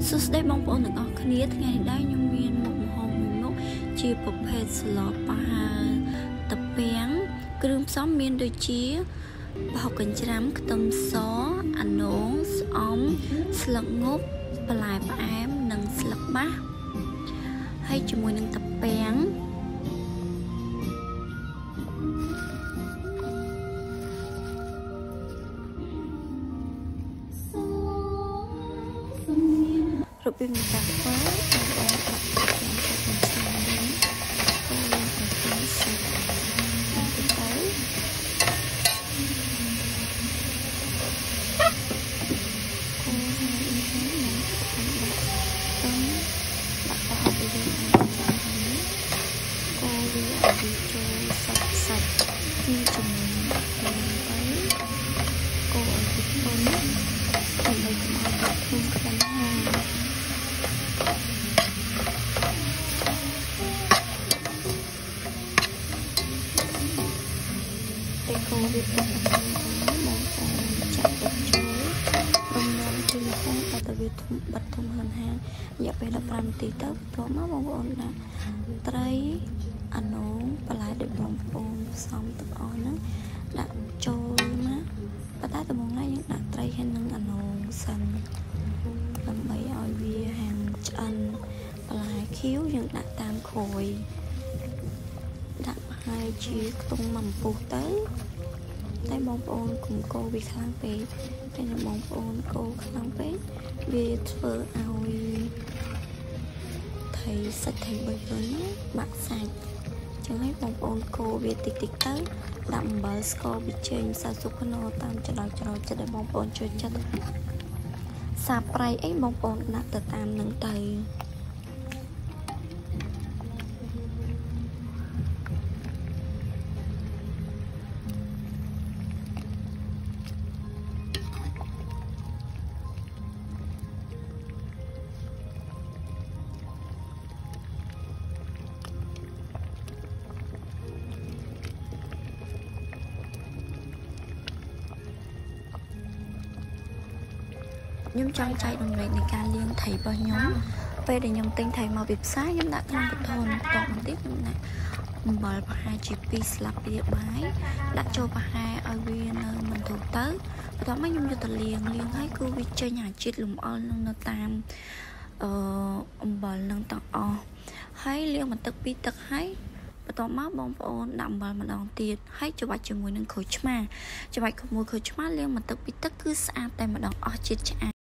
សួស្តីបងប្អូនទាំងអស់គ្នាថ្ងៃនេះដែរខ្ញុំមានមុខម្ហូបមួយមុខជាប្រភេទស្លប៉ាហាតាពាំងគ្រឿងផ្សំមានដូចជាប្រហុកកញ្ច្រាំខ្ទឹមសអានោងស្អំស្លឹកងប់បន្លែផ្អែមនិងស្លឹកបាសហើយជាមួយនឹងតាពាំងរបៀបនៃការធ្វើបងប្អូនដាក់ទឹកក្នុងទឹកឆ្នាំនេះកូរឲ្យចូលសាច់បន្តិចទៅកូរហើយនេះហ្នឹងដាក់ប្រហុកទៅយើងឲ្យចាំនេះកូរវាឲ្យវាចូលសាច់គ្នាជាមួយនឹងទៅកូរឲ្យវាពុនដើម្បីកុំឲ្យវាធូរខ្លាំងហើយកូរវាពុនបងប្អូនចាក់ទឹកចូលរំងាស់ពីរហូតដល់ទៅវាធំបិទធំហានហានរយៈពេល15នាទីទៅបន្ទាប់មកបងប្អូនដាក់ត្រីអានោងបន្លែដែលបងប្អូនផ្សំទាំងអស់ហ្នឹងដាក់ចូលមកប៉ុន្តែដំបូងឡើយយើងដាក់ត្រីហើយនឹងអានោងសិនដើម្បីឲ្យវាហាងឆ្អិនបន្លែខៀវយើងដាក់តាមក្រួយដាក់ហើយជាខ្ទង់មួយអំពុះទៅតែបងប្អូនកុំកូរវាខ្លាំងពេកតែបងប្អូនកូរខ្លាំងពេកវាធ្វើឲ្យថៃសាច់ថៃបីវិញបាក់សាច់ចឹងហើយបងប្អូនកូរវាតិចតិចទៅដាក់អំបិលស្ករប៊ីចេងម្សៅស៊ុបខ្នុរតាមចំណង់ចំណូលចិត្តដែលបងប្អូនចូលចិត្តសាបប្រៃអីបងប្អូនដាក់ទៅតាមនឹងទៅខ្ញុំចង់ចែករំលែកនៃការលាងថៃរបស់ខ្ញុំពេលដែលខ្ញុំទិញថៃមកពីផ្សារខ្ញុំដាក់ក្នុងប៊ូថនបន្តបន្តិចខ្ញុំដាក់អំបិលប្រហែលជា2ស្លាបព្រាបាយដាក់ចូលប្រហែលឲ្យវានៅមិនធូរទៅបន្ទាប់មកខ្ញុំយកទៅលាងហើយគឺវាចេញអាជាតិលំអិលនឹងនៅតាមអំបិលនឹងទាំងអស់ហើយលាងបន្ទឹក2ទឹកហើយបន្ទាប់មកបងប្អូនដាក់អំបិលម្ដងទៀតហើយច្របាច់ជាមួយនឹងក្រូចឆ្មាច្របាច់ជាមួយក្រូចឆ្មាលាងបន្ទឹក2ទឹកគឺស្អាតតែម្ដងអស់ជាតិឆ្អាប